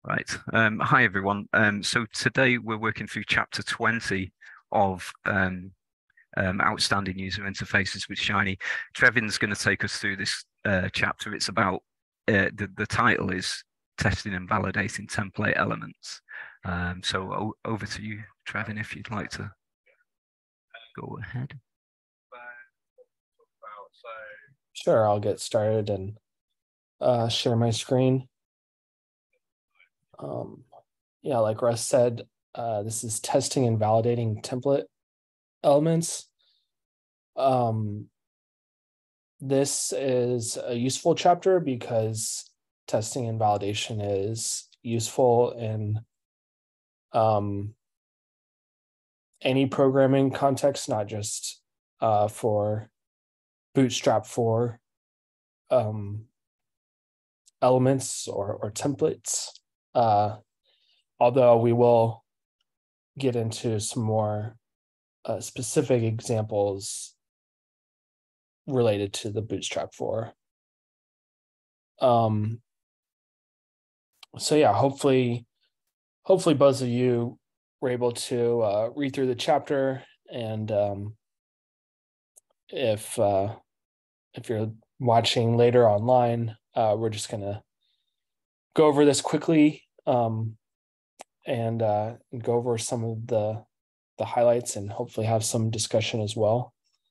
Right. Hi, everyone. So today we're working through chapter 20 of Outstanding User Interfaces with Shiny. Trevin's going to take us through this chapter. It's about the title is Testing and Validating Template Elements. So over to you, Trevin, if you'd like to go ahead. Sure, I'll get started and share my screen. Yeah, like Russ said, this is testing and validating template elements. This is a useful chapter because testing and validation is useful in any programming context, not just for Bootstrap 4 elements or templates. Although we will get into some more specific examples related to the Bootstrap 4. So yeah, hopefully both of you were able to read through the chapter, and if you're watching later online, we're just gonna go over this quickly and go over some of the highlights and hopefully have some discussion as well.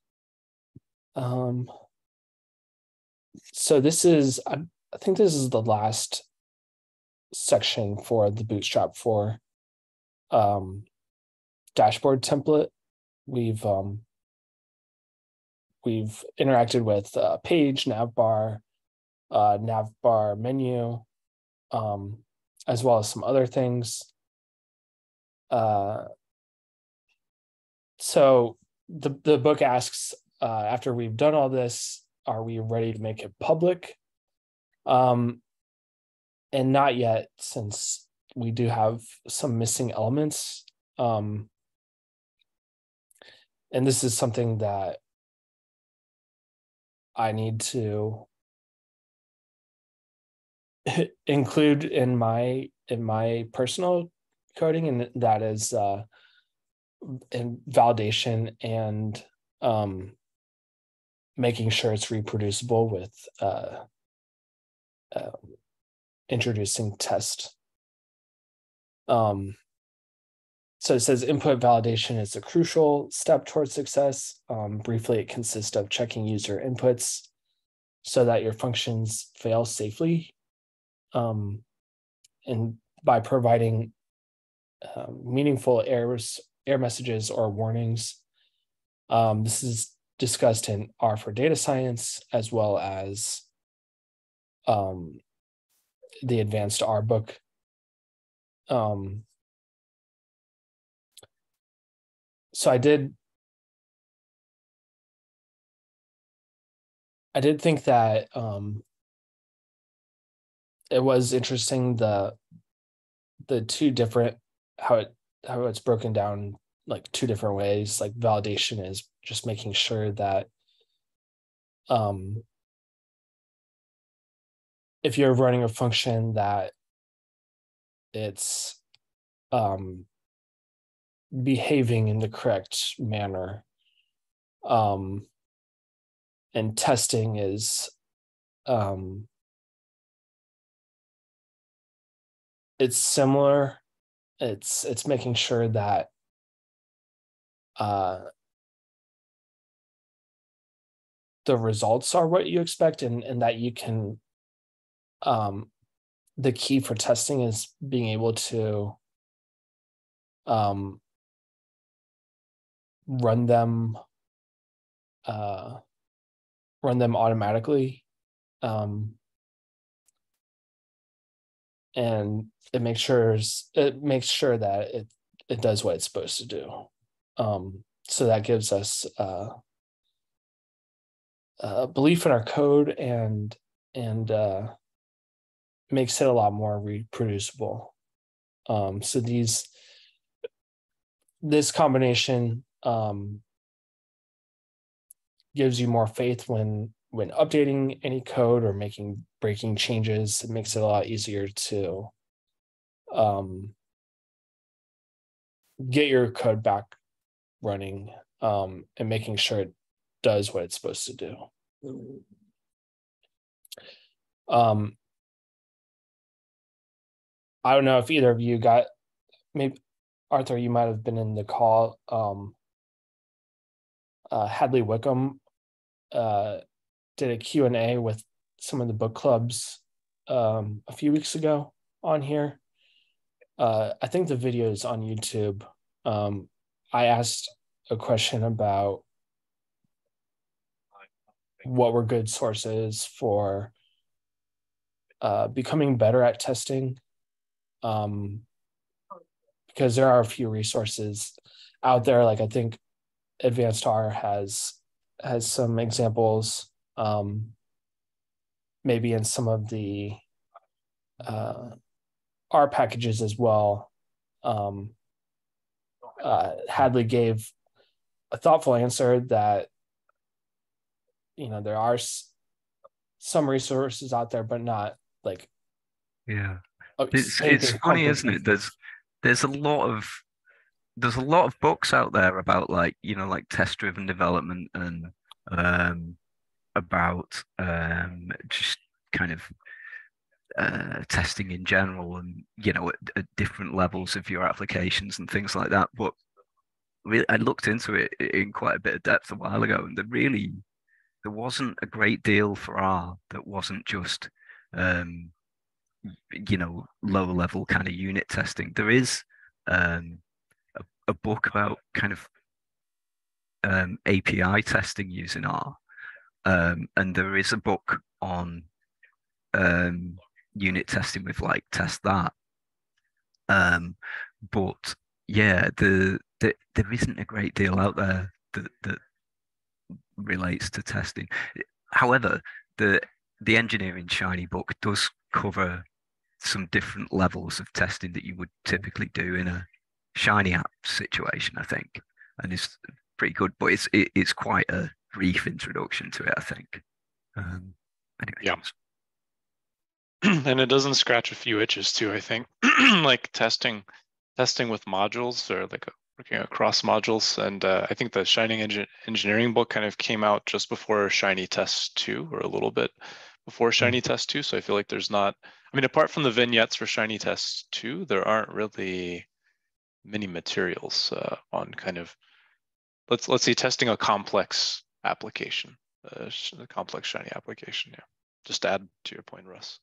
So this is, I think this is the last section for the Bootstrap 4 dashboard template. We've interacted with page, navbar menu, as well as some other things. So the book asks, after we've done all this, are we ready to make it public? And not yet, since we do have some missing elements. And this is something that I need to include in my personal coding, and that is in validation and making sure it's reproducible with introducing test. So it says input validation is a crucial step towards success. Briefly, it consists of checking user inputs so that your functions fail safely, and by providing meaningful error messages or warnings. This is discussed in R for Data Science, as well as the advanced R book. So I did think that it was interesting the two different how it's broken down, like two different ways. Like validation is just making sure that if you're running a function that it's behaving in the correct manner. And testing is it's similar. It's making sure that the results are what you expect, and that you can the key for testing is being able to run them automatically, and it makes sure that it does what it's supposed to do. So that gives us belief in our code and makes it a lot more reproducible. So this combination gives you more faith when updating any code or making breaking changes. It makes it a lot easier to get your code back running, and making sure it does what it's supposed to do. I don't know if either of you got, maybe Arthur, you might have been in the call. Hadley Wickham did a Q&A with some of the book clubs a few weeks ago on here. I think the video is on YouTube. I asked a question about what were good sources for becoming better at testing, because there are a few resources out there. Like I think Advanced R has some examples, maybe in some of the R packages as well. Hadley gave a thoughtful answer that, there are some resources out there, but not like, it's funny, isn't it? There's a lot of books out there about like test driven development and about just kind of testing in general, and at different levels of your applications and things like that. But really, I looked into it in quite a bit of depth a while ago, and there wasn't a great deal for R that wasn't just lower level kind of unit testing. There is a book about kind of API testing using R, and there is a book on unit testing with like Test That. But yeah, there isn't a great deal out there that relates to testing. However, the Engineering Shiny book does cover some different levels of testing that you would typically do in a Shiny app situation, I think, and it's pretty good. But it's quite a brief introduction to it, I think. Anyway. Yeah. And it doesn't scratch a few itches too, I think, like testing with modules, or like working across modules. And I think the Shiny Engineering book kind of came out just before Shiny Test 2, or a little bit before Shiny Test 2. So I feel like there's not, apart from the vignettes for Shiny Test 2, there aren't really many materials on kind of, let's say, testing a complex application, a complex Shiny application. Yeah, just to add to your point, Russ.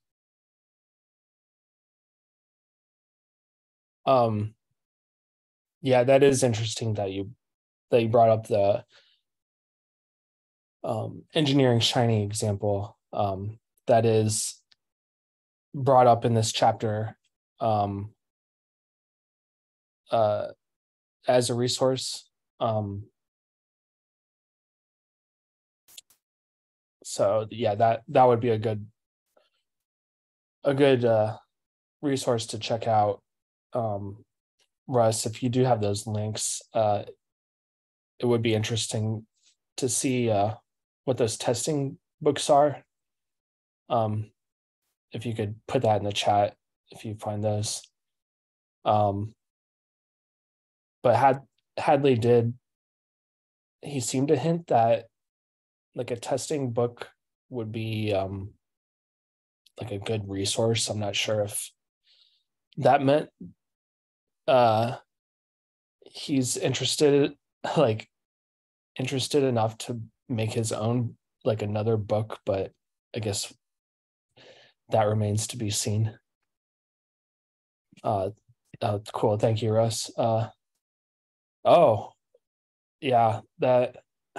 Yeah, that is interesting that you brought up the Engineering Shiny example. That is brought up in this chapter as a resource. So yeah, that would be a good resource to check out. Russ, if you do have those links, it would be interesting to see what those testing books are. If you could put that in the chat if you find those. But Hadley he seemed to hint that like a testing book would be like a good resource. I'm not sure if that meant he's interested enough to make his own, like, another book, but I guess that remains to be seen. Cool. Thank you, Russ. Oh, yeah, that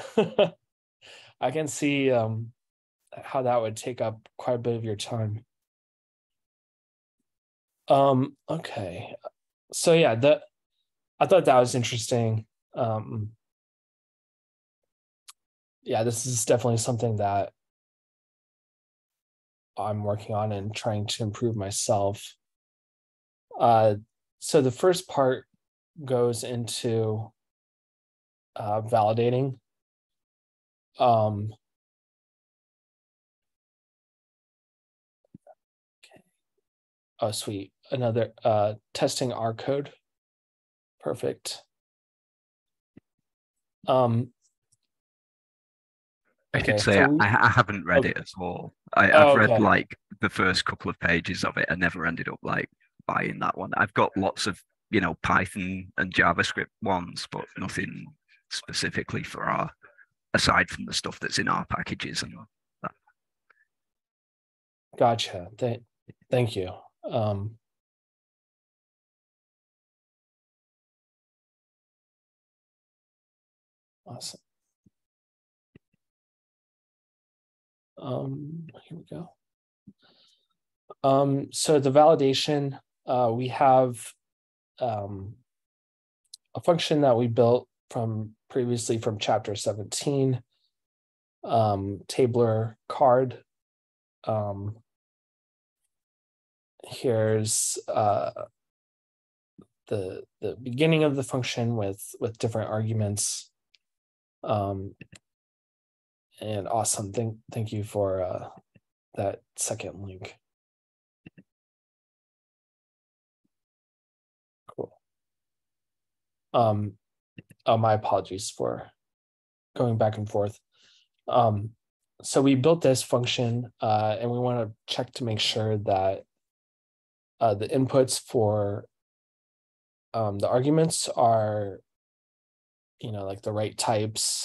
I can see how that would take up quite a bit of your time. Okay. So yeah, I thought that was interesting. Yeah, this is definitely something that I'm working on and trying to improve myself. So the first part goes into validating. Okay. Oh, sweet. another testing R code. Perfect. I should say I haven't read it at all. I've read like the first couple of pages of it. I never ended up like buying that one. I've got lots of, Python and JavaScript ones, but nothing specifically for R, aside from the stuff that's in R packages and that. Gotcha. Thank you. Awesome. Here we go. So the validation, we have a function that we built previously from chapter 17, tabler card. Here's the beginning of the function with different arguments. And awesome. Thank you for that second link. Cool. Oh, my apologies for going back and forth. So we built this function, and we want to check to make sure that the inputs for the arguments are, like the right types,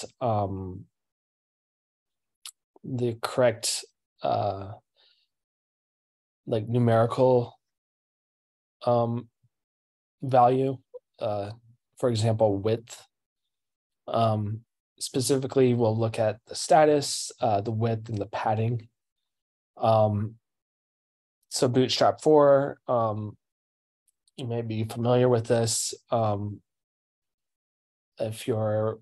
the correct like numerical value, for example, width. Specifically, we'll look at the status, the width, and the padding. So Bootstrap 4, you may be familiar with this. If you're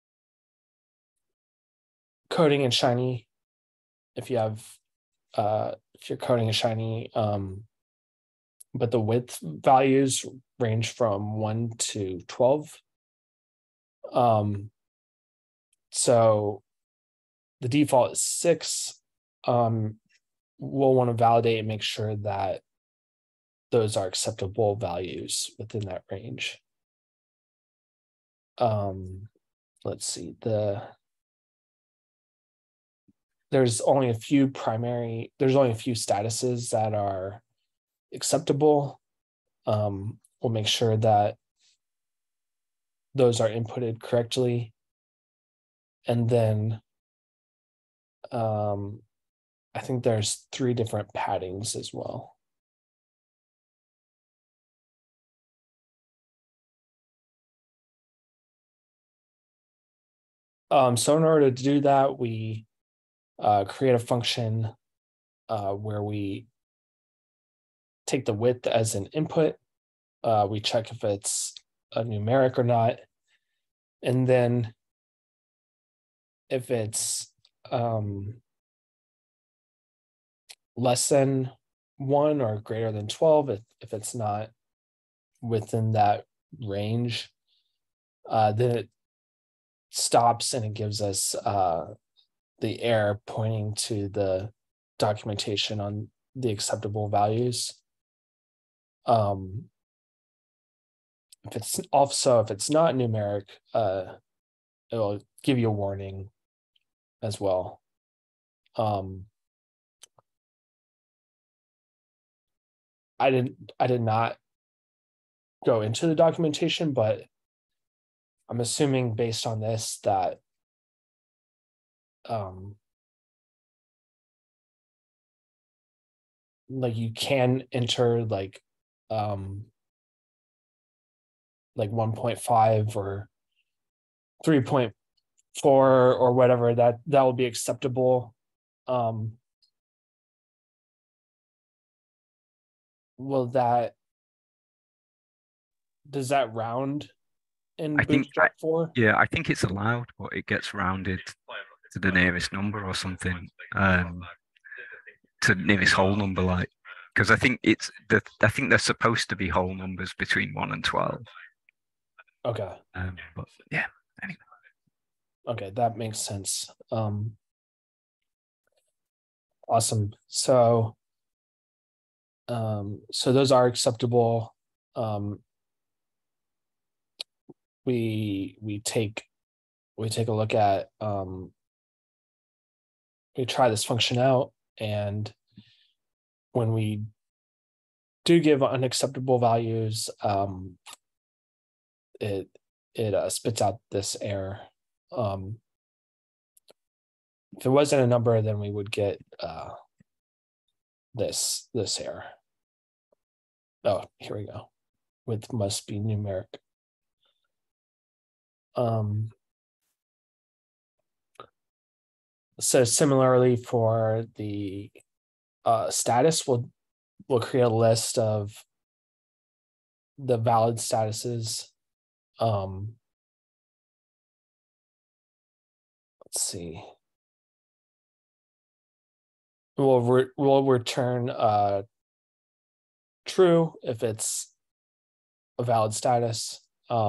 coding in Shiny, if you're coding in Shiny, but the width values range from 1 to 12. So the default is 6. We'll want to validate and make sure that those are acceptable values within that range. Let's see, there's only a few statuses that are acceptable. We'll make sure that those are inputted correctly. And then I think there's 3 different paddings as well. So in order to do that, we create a function where we take the width as an input. We check if it's a numeric or not. And then if it's less than 1 or greater than 12, if it's not within that range, then it stops and it gives us the error pointing to the documentation on the acceptable values. If it's not numeric, it will give you a warning as well. I did not go into the documentation, but I'm assuming based on this that like you can enter like 1.5 or 3.4 or whatever, that will be acceptable. Does that round in Bootstrap 4? Yeah, I think it's allowed, but it gets rounded to the nearest number or something, to the nearest whole number, like, because I think they're supposed to be whole numbers between 1 and 12. Okay. But yeah, anyway. Okay, that makes sense. Awesome. So So those are acceptable. We take a look at, we try this function out, and when we do give unacceptable values, it spits out this error. If it wasn't a number, then we would get this error. Oh, here we go. With must be numeric. So similarly for the status, we'll create a list of the valid statuses. Let's see. We'll return true if it's a valid status.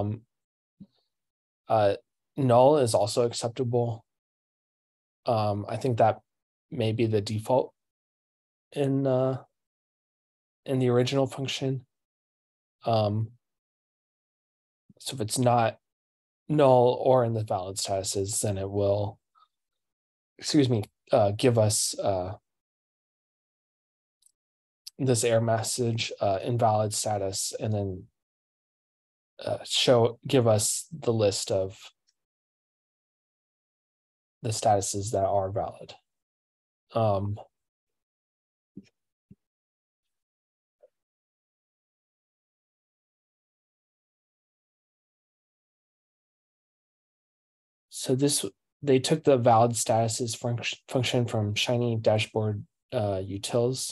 Null is also acceptable. I think that may be the default in the original function. So if it's not null or in the valid statuses, then it will, give us this error message, invalid status, and then give us the list of the statuses that are valid. So they took the valid statuses function from Shiny dashboard utils.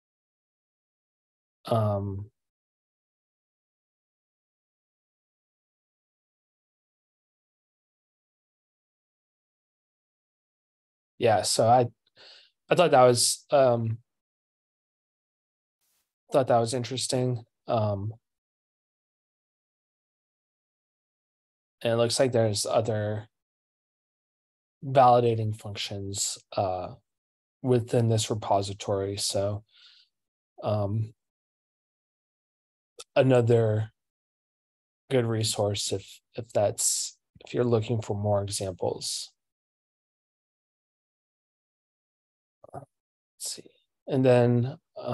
Yeah, so I thought that was interesting. And it looks like there's other validating functions within this repository. So another good resource if you're looking for more examples. Let's see. And then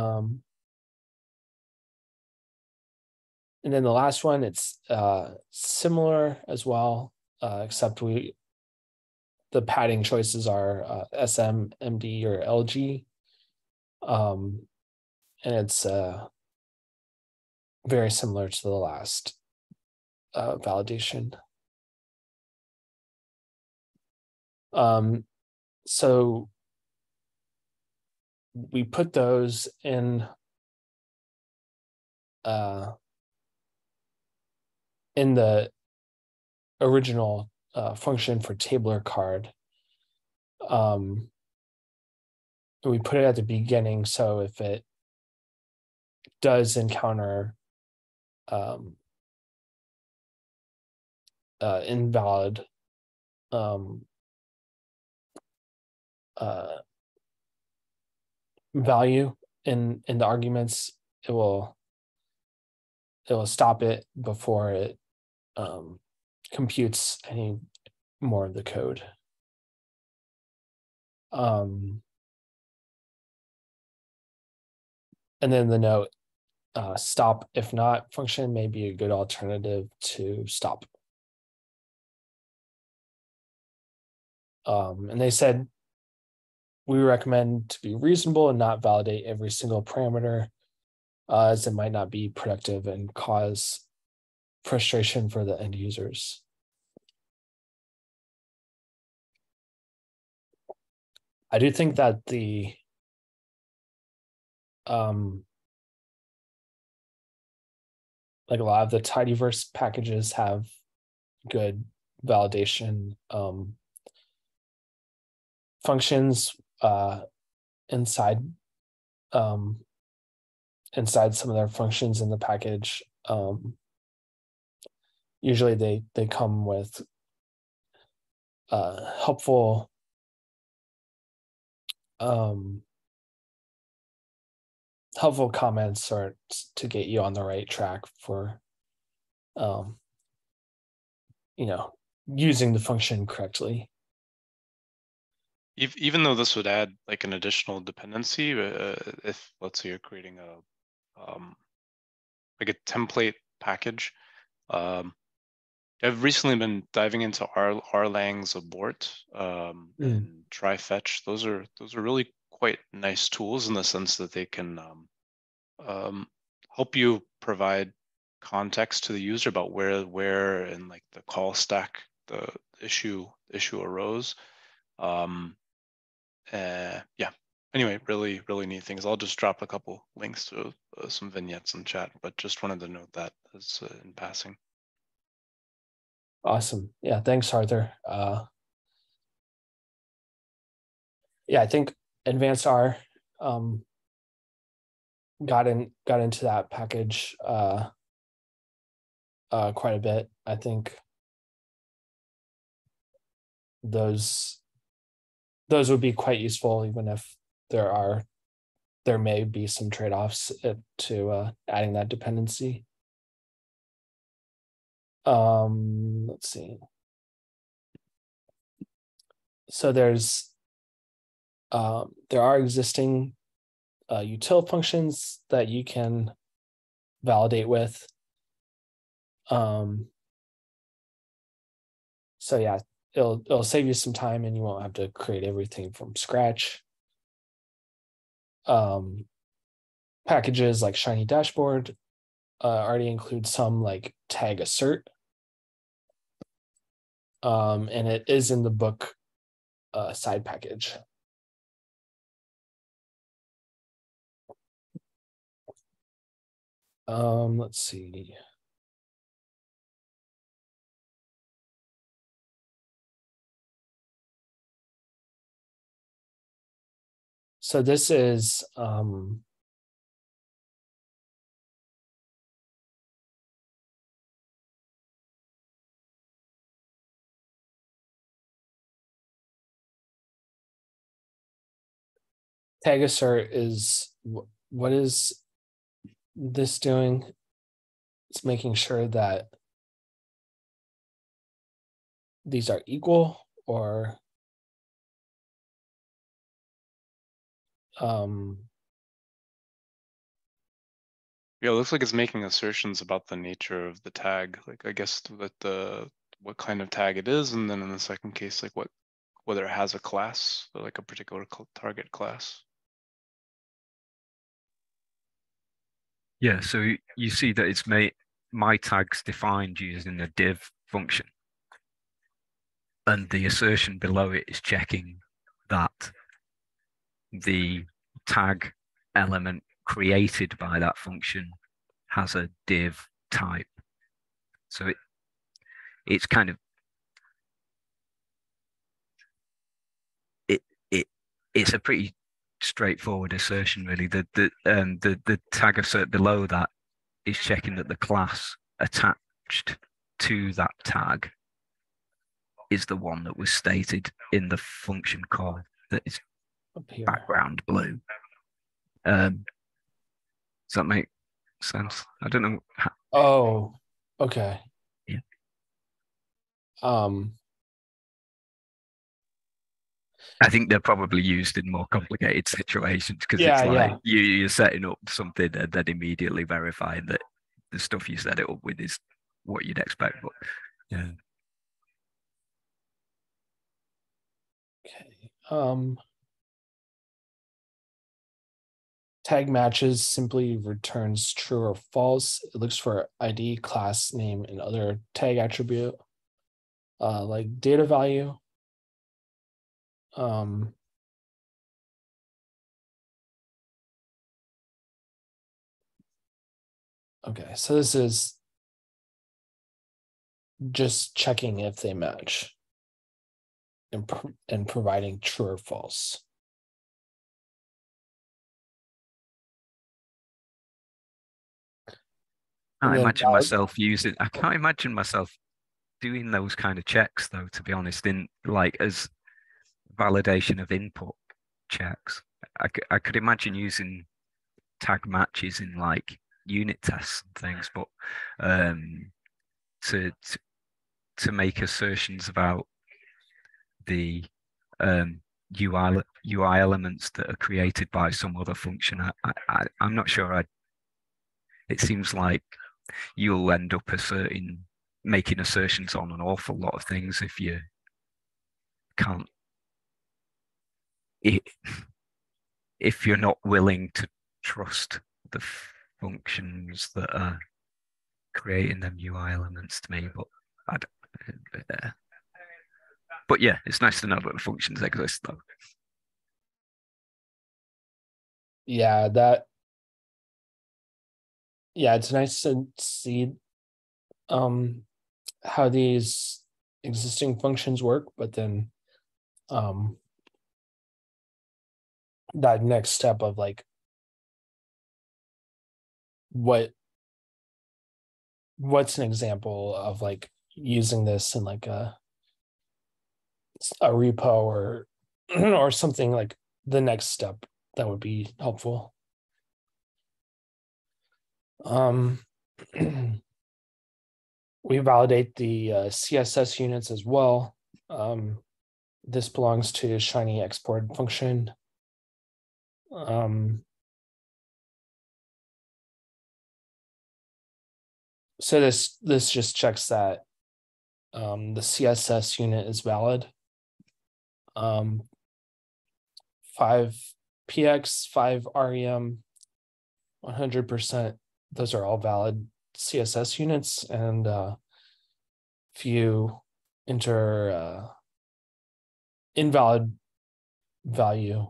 the last one, it's similar as well, except the padding choices are SM, MD, or LG. And it's very similar to the last validation. So we put those in the original function for tabler card. We put it at the beginning, so if it does encounter invalid value in the arguments, it will stop it before it computes any more of the code. And then the note, stop if not function may be a good alternative to stop. And they said, we recommend to be reasonable and not validate every single parameter, as it might not be productive and cause frustration for the end users. I do think that the like a lot of the tidyverse packages have good validation functions inside some of their functions in the package. Usually they come with helpful helpful comments or to get you on the right track for using the function correctly. Even though this would add like an additional dependency, if let's say you're creating like a template package, I've recently been diving into Erlang's abort and try fetch. Those are really quite nice tools in the sense that they can help you provide context to the user about where in like the call stack the issue arose. Yeah. Anyway, really neat things. I'll just drop a couple links to some vignettes in chat, but just wanted to note that as in passing. Awesome. Yeah, thanks, Arthur. Yeah, I think Advanced R got into that package quite a bit. I think those would be quite useful, even if there may be some trade-offs to adding that dependency. Let's see. So there are existing util functions that you can validate with. So yeah, it'll save you some time and you won't have to create everything from scratch. Packages like Shiny Dashboard already include some like tag assert. And it is in the book side package. Let's see. So this is tag assert is what is this doing? It's making sure that these are equal, or yeah, it looks like it's making assertions about the nature of the tag, like I guess that what kind of tag it is, and then in the second case, like whether it has a class, or like a particular target class. Yeah, so you see that it's my tags defined using a div function, and the assertion below it is checking that the tag element created by that function has a div type. So it's kind of it's a pretty straightforward assertion, really. The tag assert below that is checking that the class attached to that tag is the one that was stated in the function call that is background blue. Does that make sense? I don't know. Oh, okay. Yeah. I think they're probably used in more complicated situations because it's like you're setting up something and then immediately verifying that the stuff you set it up with is what you'd expect. But yeah. Okay. Tag matches simply returns true or false. It looks for ID, class name, and other tag attribute, like data value. Okay, so this is just checking if they match and providing true or false. I can't imagine myself doing those kind of checks, though, to be honest, in like as validation of input checks. I could imagine using tag matches in like unit tests and things, but to make assertions about the UI elements that are created by some other function, I'm not sure. It seems like you'll end up making assertions on an awful lot of things if you can't. If you're not willing to trust the functions that are creating them UI elements to me, but yeah, it's nice to know that the functions exist though. Yeah, it's nice to see how these existing functions work, but then that next step of like what's an example of like using this in like a repo or or something, like the next step that would be helpful. We validate the CSS units as well. This belongs to Shiny export function. So this just checks that the CSS unit is valid. 5px, 5rem, 100%. Those are all valid CSS units, and if you enter invalid value,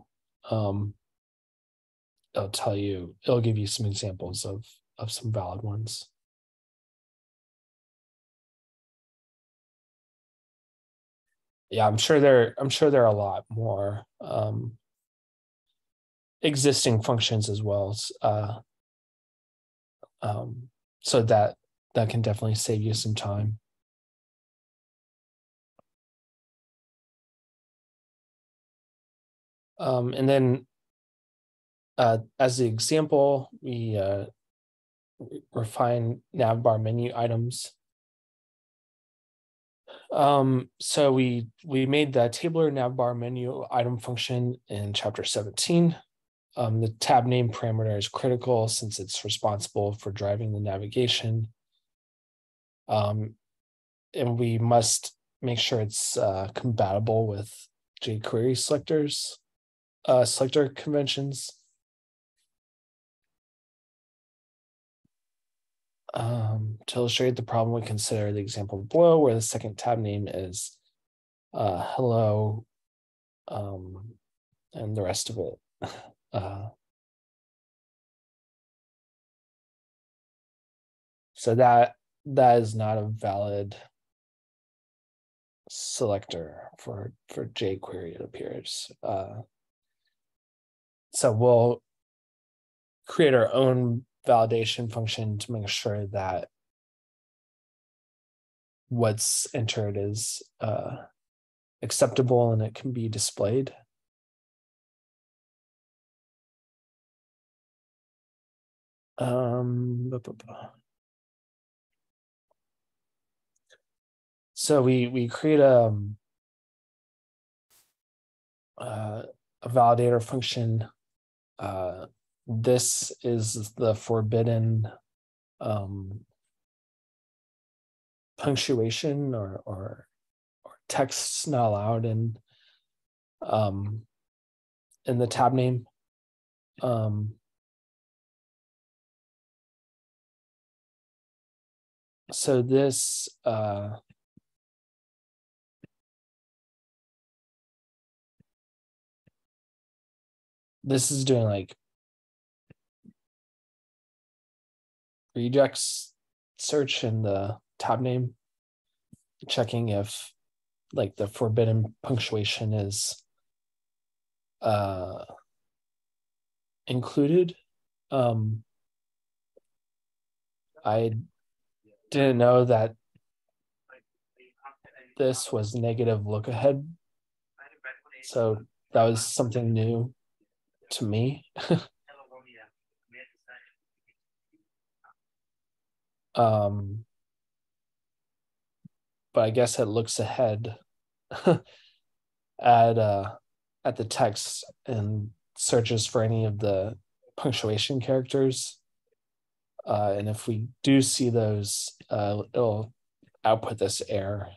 it'll give you some examples of some valid ones. Yeah, I'm sure there are a lot more existing functions as well. So that can definitely save you some time. And then as the example, we refine navbar menu items. So we made the tabular navbar menu item function in chapter 17. The tab name parameter is critical since it's responsible for driving the navigation. And we must make sure it's compatible with jQuery selector conventions. To illustrate the problem, we consider the example below where the second tab name is hello, and the rest of it. So that is not a valid selector for jQuery, it appears. So we'll create our own validation function to make sure that what's entered is acceptable and it can be displayed. So we create a validator function. This is the forbidden punctuation or texts not allowed in the tab name. So this this is doing like regex search in the tab name, checking if like the forbidden punctuation is included. I didn't know that this was negative look ahead, so that was something new to me. But I guess it looks ahead at the text and searches for any of the punctuation characters. And if we do see those, it'll output this error.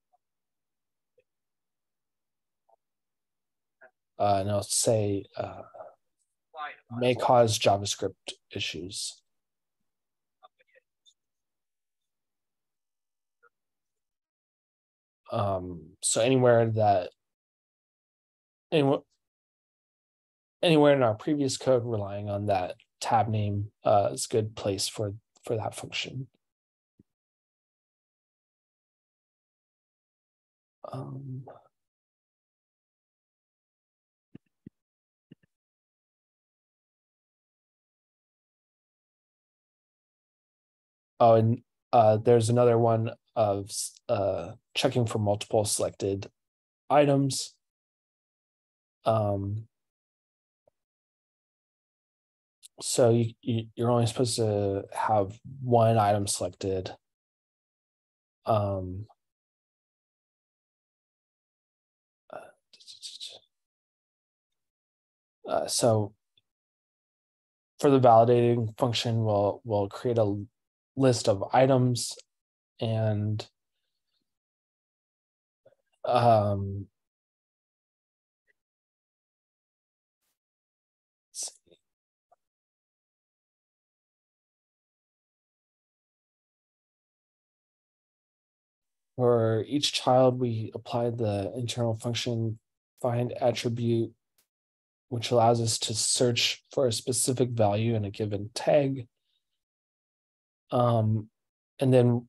And it'll say may cause JavaScript issues. So anywhere in our previous code relying on that tab name is a good place for that function. Oh, and there's another one of checking for multiple selected items. So you're only supposed to have one item selected. So for the validating function, we'll create a list of items and for each child, we apply the internal function find attribute, which allows us to search for a specific value in a given tag. And then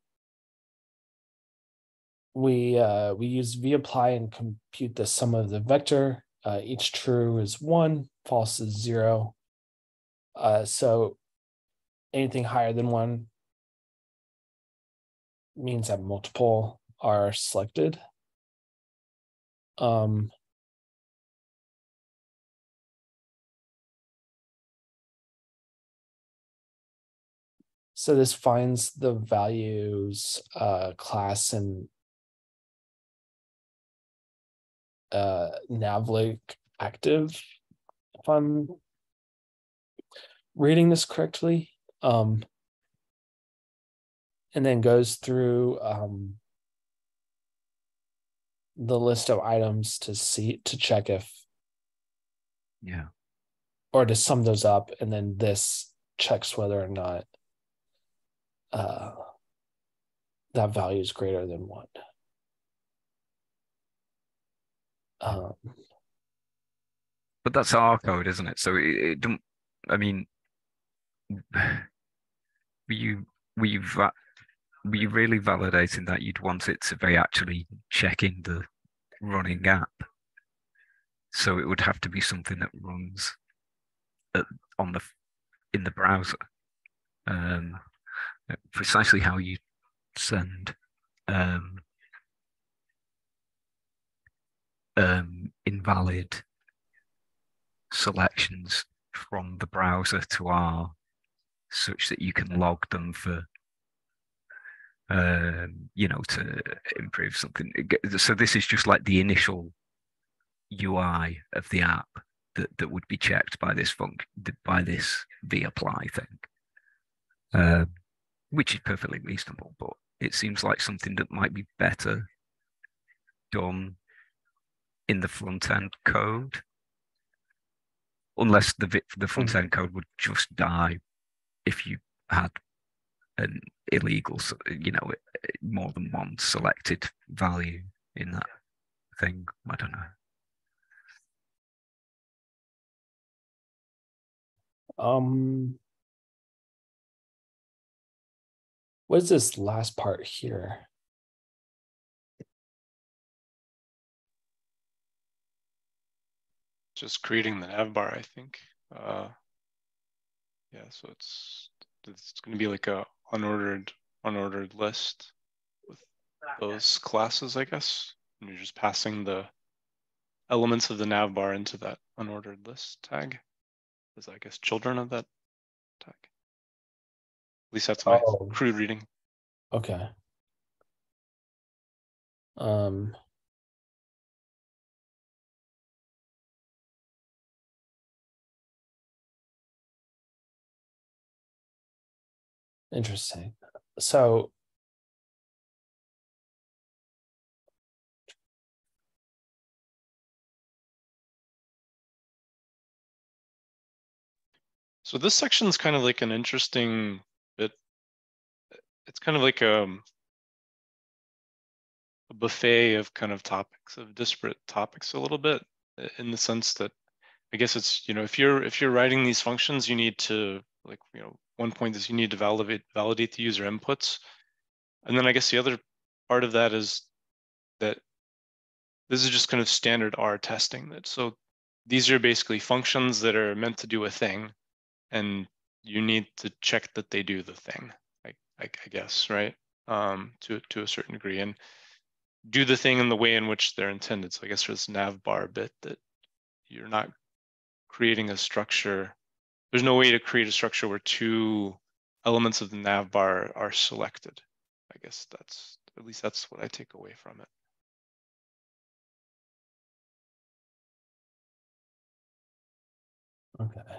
we use vapply and compute the sum of the vector. Each true is 1, false is 0. So anything higher than 1 means that multiple are selected. So this finds the values class and navlink active, if I'm reading this correctly, and then goes through the list of items to check if, or to sum those up, and then this checks whether or not that value is greater than 1. But that's our code, isn't it? So it don't. I mean, were you really validating that you'd want it to be actually checking the running app? So it would have to be something that runs in the browser. Precisely how you send invalid selections from the browser to R, such that you can log them for to improve something. So this is just like the initial UI of the app that would be checked by this vapply thing, which is perfectly reasonable, but it seems like something that might be better done in the front end code, unless the front end code would just die if you had an illegal, more than one selected value in that thing. I don't know. What is this last part here? Just creating the navbar, I think. Yeah, so it's going to be like a unordered list with those classes, I guess. And you're just passing the elements of the navbar into that unordered list tag as, I guess, children of that tag. least that's my Oh, crude reading. okay. Interesting. So this section is kind of like an interesting bit. It's kind of like a buffet of kind of topics, of disparate topics a little bit, in the sense that I guess it's, if you're writing these functions, you need to, like, one point is you need to validate the user inputs. And then I guess the other part of that is that this is just kind of standard R testing. So these are basically functions that are meant to do a thing, and you need to check that they do the thing, I guess, right? To a certain degree, and do the thing in the way in which they're intended. So I guess there's navbar bit that you're not creating a structure. There's no way to create a structure where two elements of the navbar are selected. I guess at least that's what I take away from it. okay.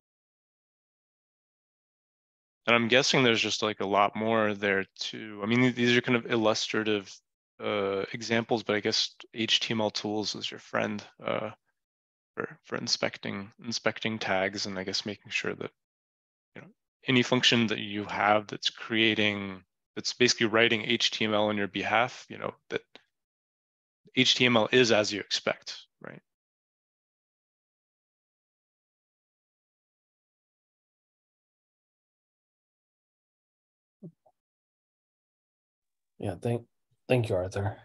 And I'm guessing there's just like a lot more there too. I mean, these are kind of illustrative examples, but I guess HTML tools is your friend for inspecting tags, and I guess making sure that any function that you have that's basically writing HTML on your behalf, that HTML is as you expect, right? Yeah, thank you, Arthur.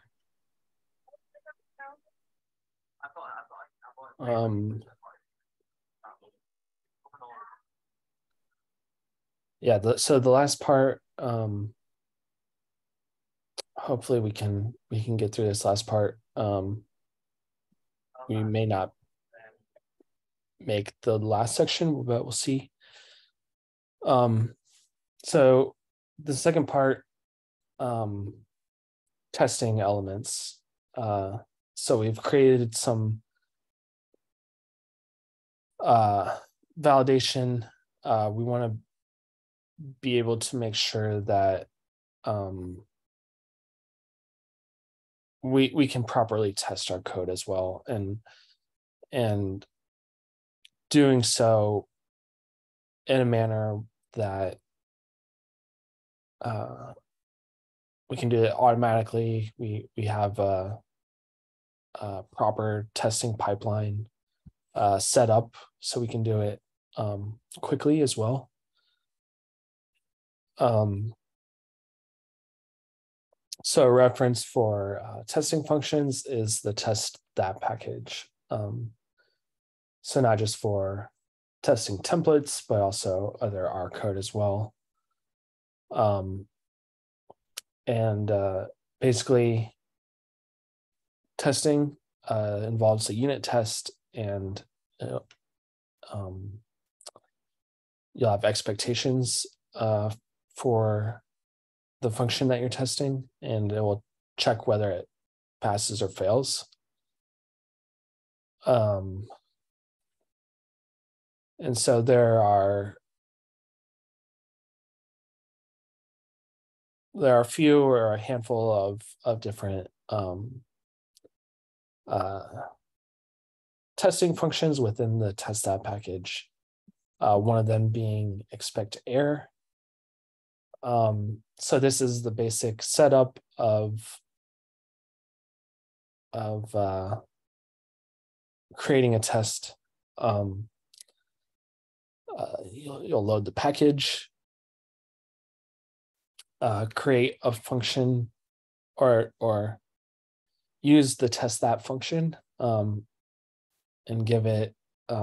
Yeah, so the last part, hopefully we can get through this last part. We may not make the last section, but we'll see. So the second part, testing elements. So we've created some validation. We want to be able to make sure that we can properly test our code as well, and doing so in a manner that we can do it automatically. We have a proper testing pipeline set up so we can do it quickly as well. So a reference for testing functions is the test that package. So not just for testing templates, but also other R code as well. And basically, testing involves a unit test, and you'll have expectations for the function that you're testing, and it will check whether it passes or fails. And so there are a few or a handful of different testing functions within the test that package. One of them being expect error. So this is the basic setup of creating a test. You'll load the package, create a function, or use the test that function, and give it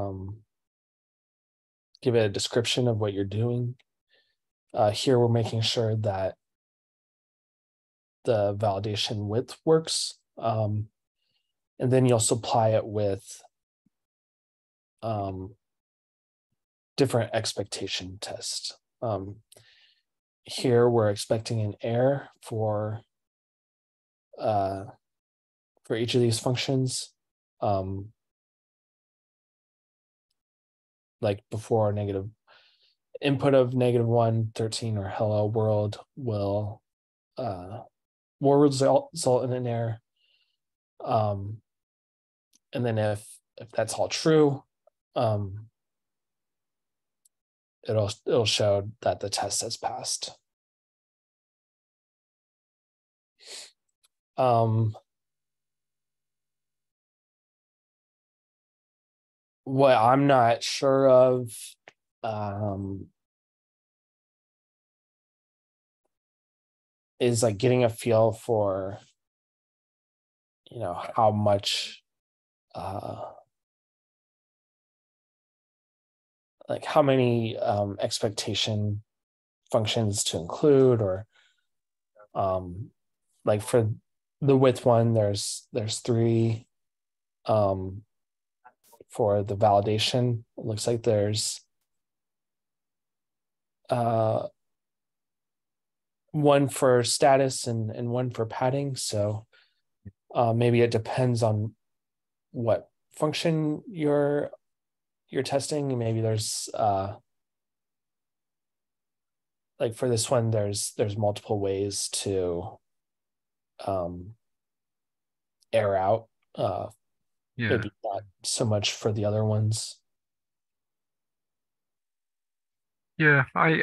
a description of what you're doing. Here we're making sure that the validation width works, and then you'll supply it with different expectation tests. here we're expecting an error for each of these functions. Like before, negative input of -1, 13, or hello world will result in an error. And then if that's all true, it'll show that the test has passed. What I'm not sure of, is like getting a feel for, how much, like how many expectation functions to include, or like for the width one, there's 3. For the validation, it looks like there's one for status and one for padding. So maybe it depends on what function you're testing. Maybe there's like for this one, there's multiple ways to air out. Maybe not so much for the other ones. Yeah,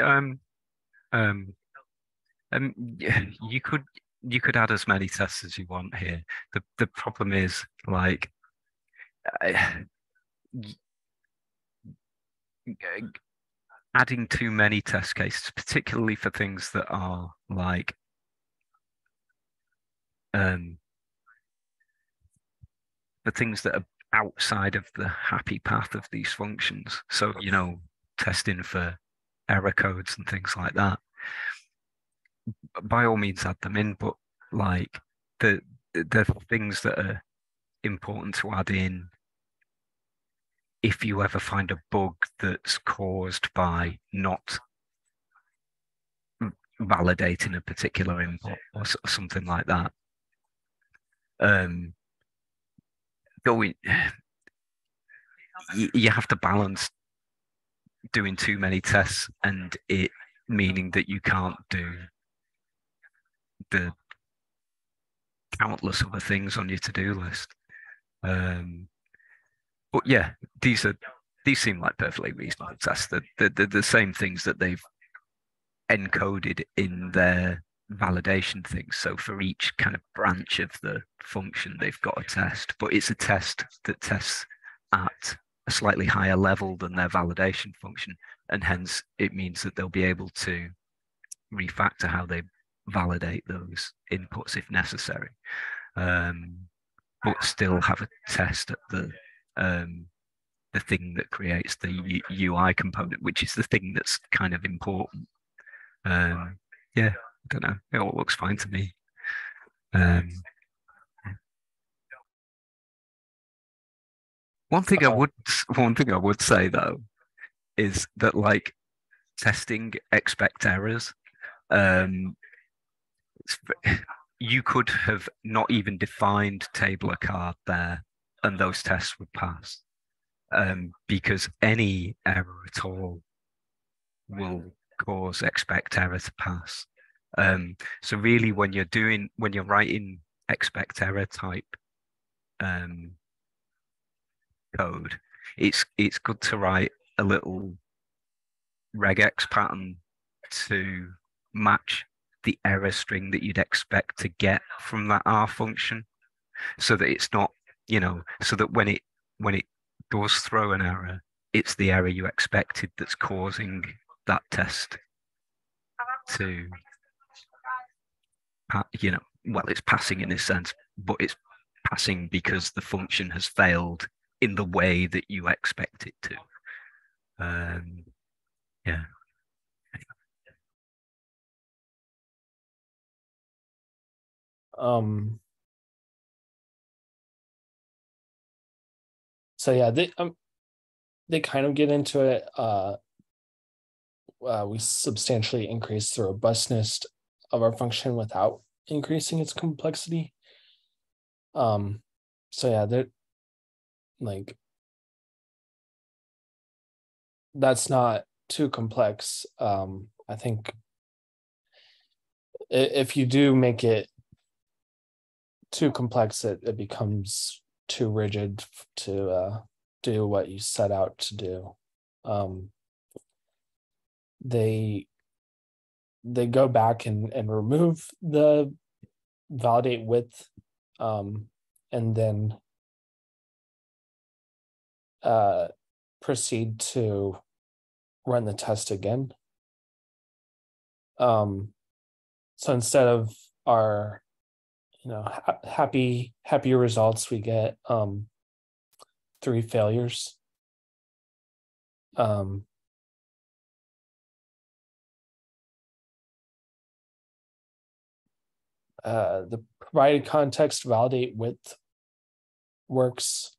you could add as many tests as you want here. The problem is like adding too many test cases, particularly for things that are like the things that are outside of the happy path of these functions. So, testing for error codes and things like that. By all means, add them in, but like the things that are important to add in if you ever find a bug that's caused by not validating a particular input or something like that. You have to balance doing too many tests and it meaning that you can't do the countless other things on your to-do list. But yeah, these seem like perfectly reasonable tests. The same things that they've encoded in their validation things. So for each kind of branch of the function, they've got a test, but it's a test that tests at a slightly higher level than their validation function, and hence it means that they'll be able to refactor how they validate those inputs if necessary, but still have a test at the thing that creates the UI component, which is the thing that's kind of important. Yeah, I don't know. It all looks fine to me. One thing I would say though is that like testing expect errors. You could have not even defined tabler card there, and those tests would pass, because any error at all will cause expect error to pass. So really, when you're writing expect error type code, it's good to write a little regex pattern to match the error string that you'd expect to get from that R function, so that it's not, so that when it does throw an error, it's the error you expected that's causing that test to, well, it's passing in this sense, but it's passing because the function has failed in the way that you expect it to. Yeah. So yeah, they kind of get into it we substantially increase the robustness of our function without increasing its complexity. So yeah, that's not too complex. I think if you do make it too complex, it becomes too rigid to do what you set out to do. They go back and remove the validate width, and then proceed to run the test again. So instead of our happy results, we get 3 failures. The provided context validate width works.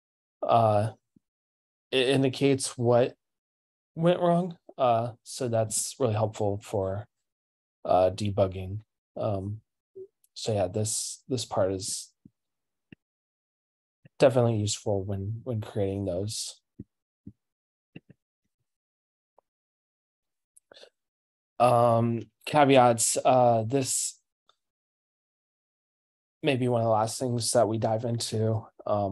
It indicates what went wrong. So that's really helpful for debugging. So yeah, this part is definitely useful when creating those. Caveats. This may be one of the last things that we dive into.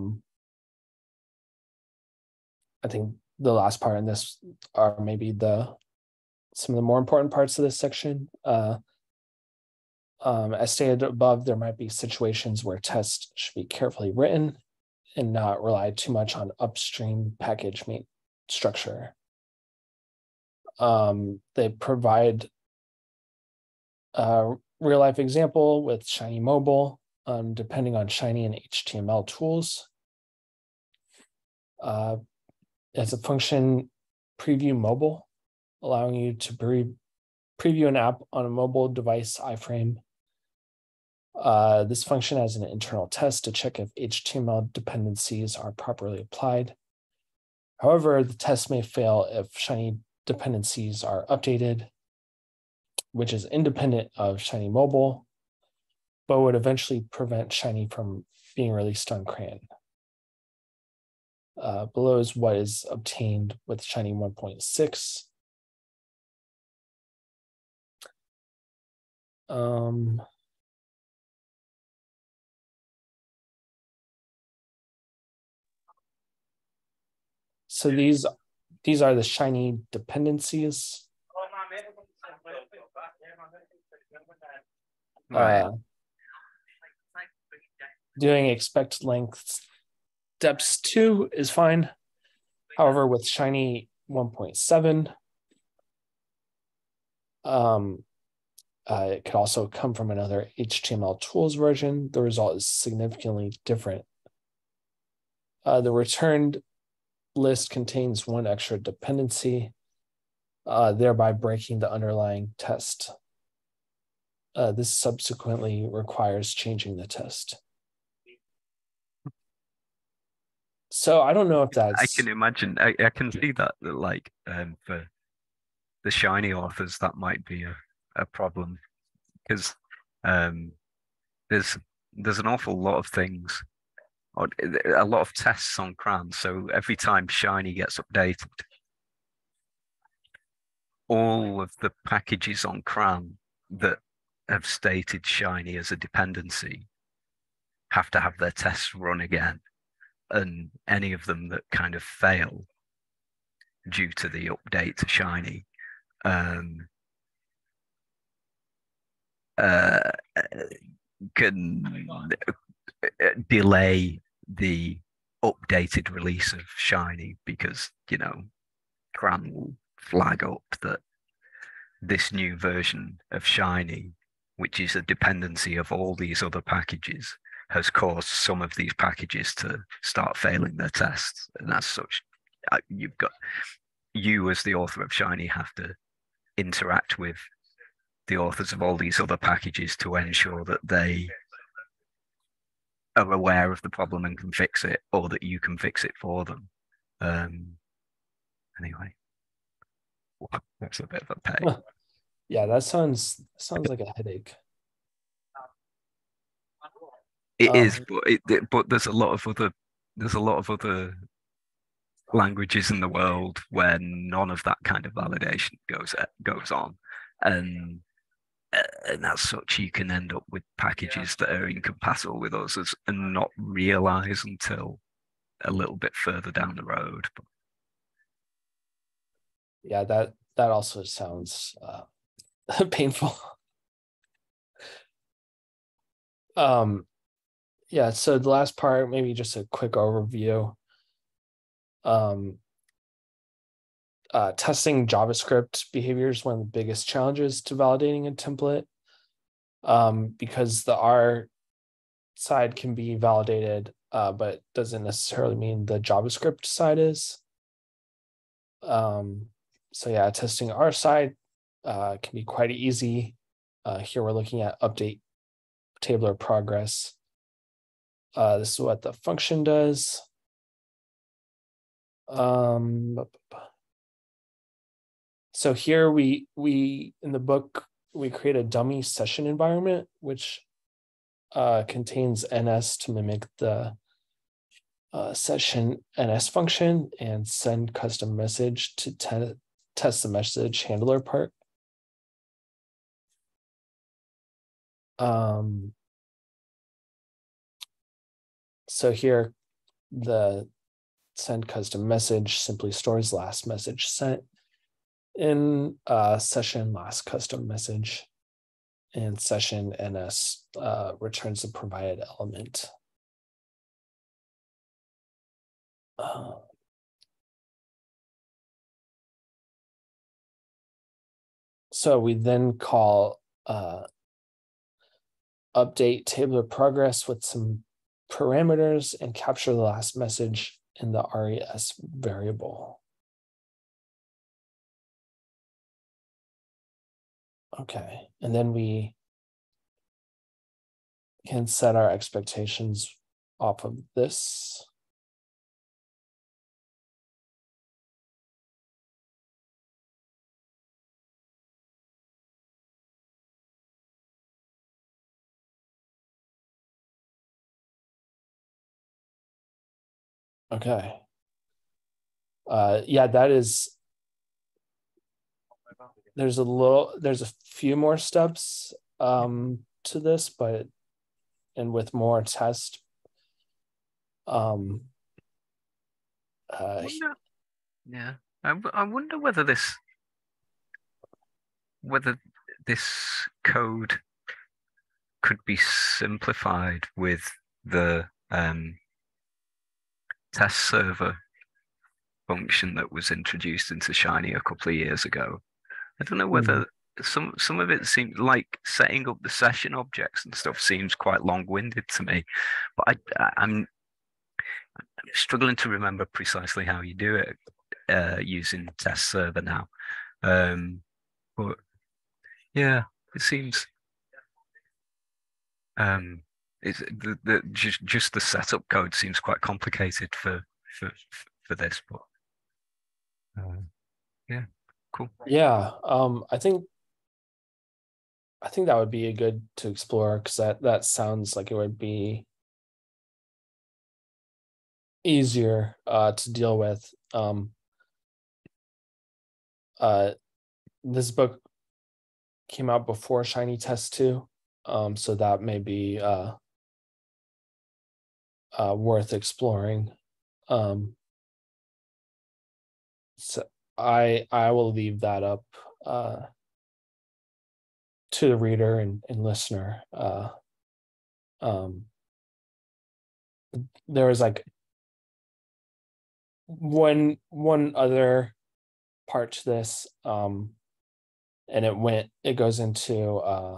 I think the last part in this are maybe some of the more important parts of this section. As stated above, there might be situations where tests should be carefully written and not rely too much on upstream package structure. They provide a real-life example with Shiny Mobile, depending on Shiny and HTML tools. As a function, preview mobile, allowing you to preview an app on a mobile device iframe. This function has an internal test to check if HTML dependencies are properly applied. However, the test may fail if Shiny dependencies are updated, which is independent of Shiny Mobile, but would eventually prevent Shiny from being released on CRAN. Below is what is obtained with Shiny 1.6. So these are the Shiny dependencies. Doing expect length steps 2 is fine. However, with Shiny 1.7, it could also come from another HTML tools version. The result is significantly different. The returned list contains 1 extra dependency, thereby breaking the underlying test. This subsequently requires changing the test. So I don't know if that's... I can imagine, I can see that like for the Shiny authors, that might be a problem, because there's an awful lot of things, or a lot of tests on CRAN. So every time Shiny gets updated, all of the packages on CRAN that have stated Shiny as a dependency have to have their tests run again. And any of them that kind of fail due to the update to Shiny can delay the updated release of Shiny, because CRAN will flag up that this new version of Shiny, which is a dependency of all these other packages, has caused some of these packages to start failing their tests. And as such, you as the author of Shiny have to interact with the authors of all these other packages to ensure that they are aware of the problem and can fix it, or that you can fix it for them. Anyway, That's a bit of a pain. Yeah, that sounds like a headache. It is, but there's a lot of other languages in the world where none of that kind of validation goes on, and and as such, you can end up with packages that are incompatible with us and not realize until a little bit further down the road. But Yeah, that also sounds painful. Yeah, so the last part, maybe just a quick overview. Testing JavaScript behavior is one of the biggest challenges to validating a template, because the R side can be validated, but doesn't necessarily mean the JavaScript side is. So yeah, testing R side can be quite easy. Here we're looking at update tabler progress. This is what the function does. So here we in the book we create a dummy session environment which contains NS to mimic the session NS function and send custom message to test the message handler part. So here the send custom message simply stores last message sent in session last custom message, and session NS returns the provided element. So we then call update table of progress with some parameters and capture the last message in the RES variable. Okay, and then we can set our expectations off of this. Okay. Yeah, that is, there's a few more steps to this, but and with more test. Yeah, I wonder whether this code could be simplified with the test server function that was introduced into Shiny a couple of years ago. I don't know whether some of it seems like setting up the session objects and stuff seems quite long-winded to me, but I'm struggling to remember precisely how you do it using test server now. But yeah, it seems it's just the setup code seems quite complicated for this, but yeah, cool. Yeah, I think that would be a good to explore, because that sounds like it would be easier to deal with. This book came out before Shiny Test 2, so that may be worth exploring. So I will leave that up to the reader and listener. There was like one other part to this, and it goes into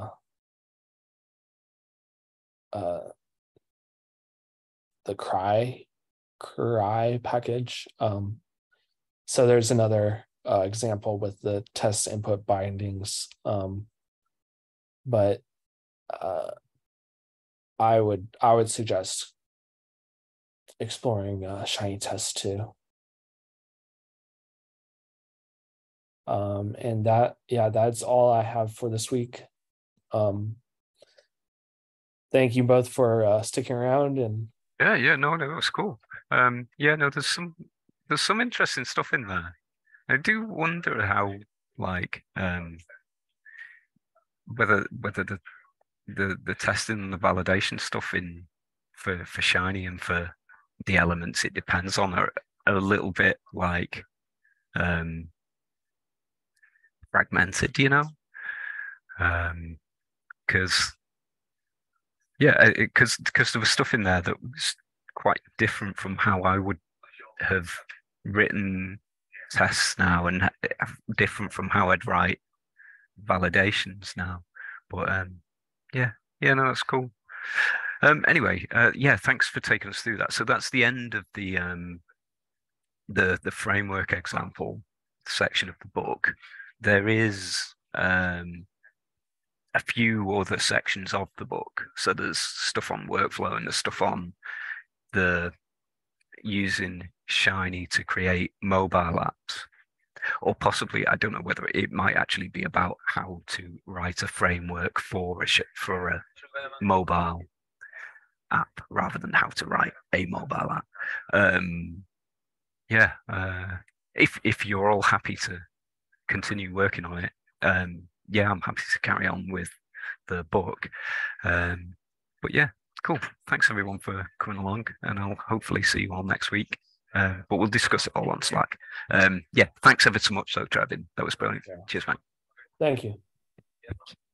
the cry package. So there's another example with the test input bindings, but I would suggest exploring Shiny Test 2. And that's all I have for this week. Thank you both for sticking around. And no, that was cool. Yeah, no, there's some interesting stuff in there. I do wonder how, like, whether the testing and the validation stuff in for Shiny and for the elements it depends on are a little bit like fragmented, you know? Because because there was stuff in there that was quite different from how I would have written tests now, and different from how I'd write validations now. But no, that's cool. Anyway, thanks for taking us through that. So that's the end of the framework example section of the book. There is a few other sections of the book. So there's stuff on workflow and there's stuff on the using Shiny to create mobile apps. Or possibly, I don't know whether it might actually be about how to write a framework for a mobile app rather than how to write a mobile app. If you're all happy to continue working on it, I'm happy to carry on with the book. But yeah, cool. Thanks everyone for coming along, and I'll hopefully see you all next week. But we'll discuss it all on Slack. Thanks ever so much, though, Trevin. That was brilliant. Cheers, mate. Thank you.